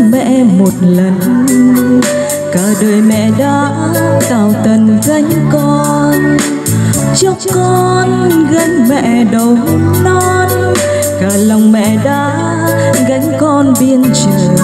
lòng mẹ một lần. Cả đời mẹ đã tảo tần gánh con, cho con gánh mẹ đầu non. Cả lòng mẹ đã gánh con biên trời.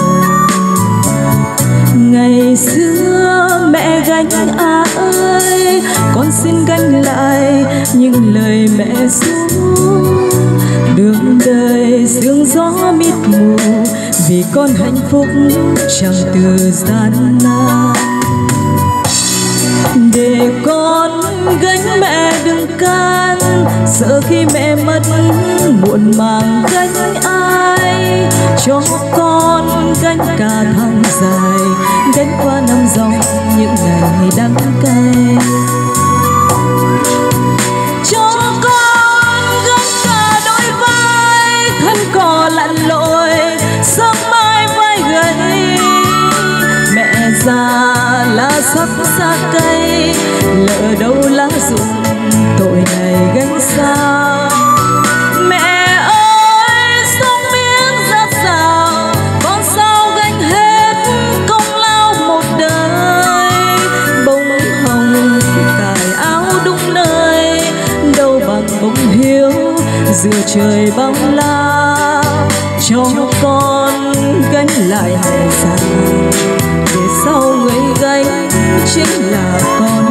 Ngày xưa mẹ gánh ơi, con xin gánh lại những lời mẹ ru. Đường đời sương gió mịt mù, vì con hạnh phúc chẳng từ gian nan. Để con gánh mẹ đừng can, sợ khi mẹ mất muộn màng gánh ai. Cho con gánh cả tháng dài, gánh qua năm dòng những ngày đắng cay. Cho con gánh cả đôi vai, thân cò lặn lội sớm mai vai gầy. Mẹ già lá sắc xa cây, lỡ đâu lá rụng tội này gánh sao. Mẹ ơi sống miếng ra sao, con sao gánh hết công lao một đời. Bông hồng cài áo đúng nơi, đâu bằng bông hiếu giữa trời bóng la. Cho con gánh lại ngày già, để sau người gánh chính là con.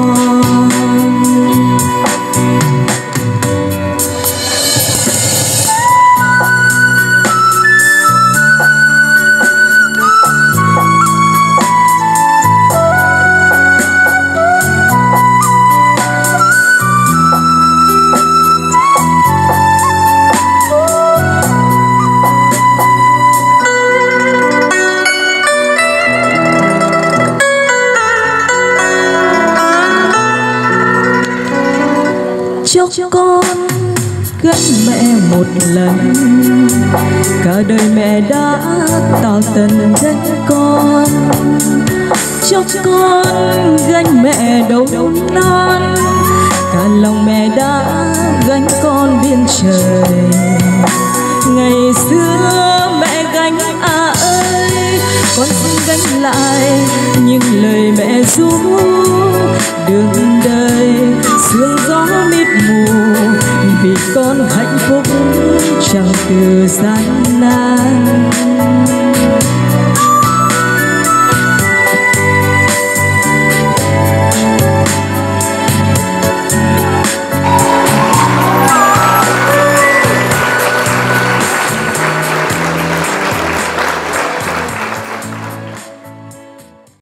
Cho con gánh mẹ một lần, cả đời mẹ đã tảo tần gánh con. Cho con gánh mẹ đầu non, cả lòng mẹ đã gánh con biên trời. Ngày xưa mẹ gánh ơi, con xin gánh lại những lời mẹ ru. Đường đời sương gió mịt mù, vì con hạnh phúc chẳng từ gian nan.